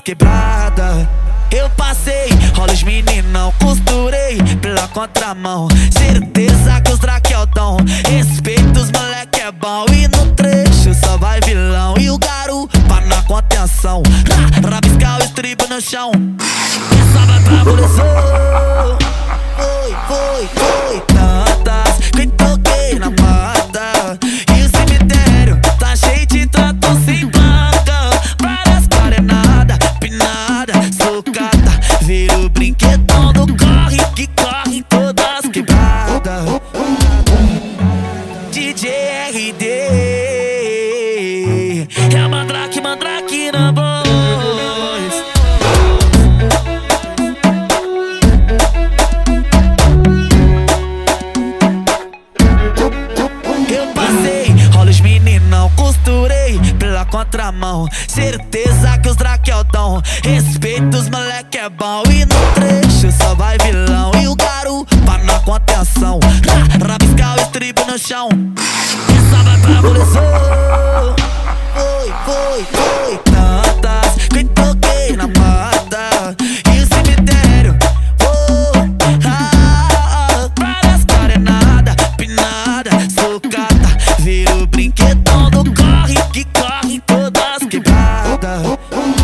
quebradas. Eu passei, rola os meninão, costurei pela contramão. Certeza que os Drake é o dom, respeito os moleque é bom. E no trecho só vai vilão e o garupa na contenção. Rabiscar o estribo no chão, essa vai pra abolição. Foi tantas que toquei na mata, e o cemitério tá cheio de trator sem placa. Várias carenadas, pinada, socata, vira o brinquedão do corre que corre em todas quebradas. DJ RD é mandrake, mandrake na voz. Costurei pela contramão, certeza que os Drake é o dom, respeito os moleque é bom. E no trecho só vai vilão e o garupa na contenção. Rabiscar o estribo no chão, essa vai pra abolição. Foi tantas que toquei na mata, e o cemitério várias carenadas, pinada, socata, vira o brinquedão do corre que corre em todas quebradas.